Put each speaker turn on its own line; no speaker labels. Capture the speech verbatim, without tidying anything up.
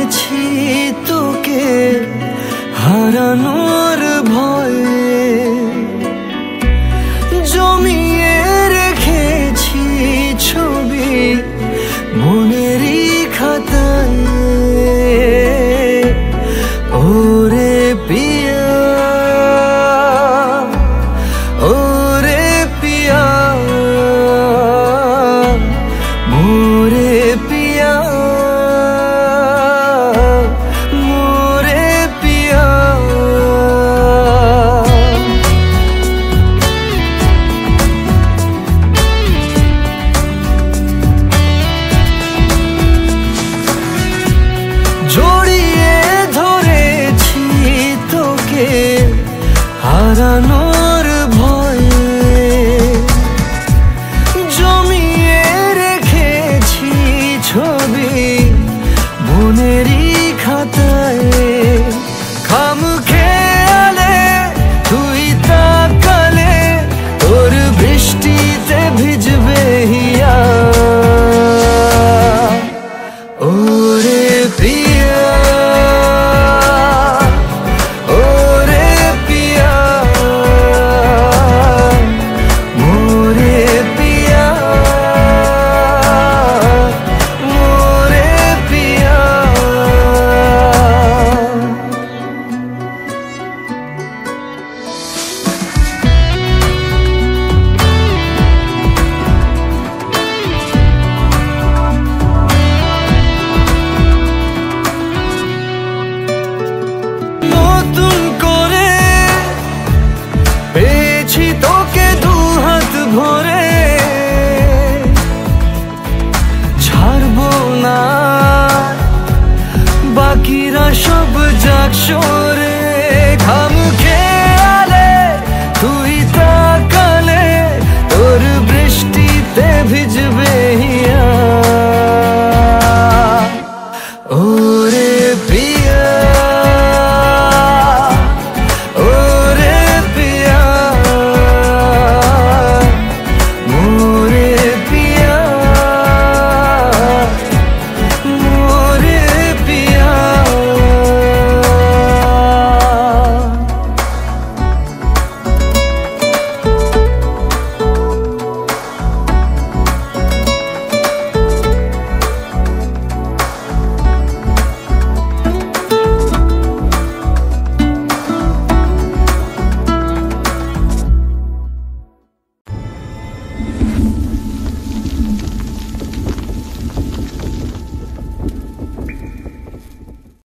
পেয়েছি তোকে হারানোর ভয়ে, জমিয়ে রেখেছি ছবি মনেরই খাতায়। ওরে পিয়া, ওরে পিয়া, মোরে পিয়া, মোরে পিয়া। জড়িয়ে ধরেছি তোকে হারানোর ভয়ে, জমিয়ে রেখেছি ছবি মনেরই খাতায়। খাম খেয়ালে তুই তাকালে তোর বৃষ্টিতে ভিজবে হিয়া। ওরে প্রিয়া, ওরে পিয়া, মোরে পিয়া, মোরে পিয়া। নতুন করে পেয়েছি তোকে দু হাত ভরে, ছাড়বো না বাকিরা সব যাক।